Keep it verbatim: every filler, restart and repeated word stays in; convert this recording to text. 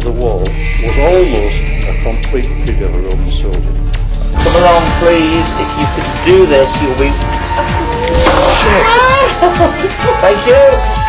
the wall was almost a complete figure of a Roman soldier. Come along please, if you can do this you'll be... Shit. Thank you!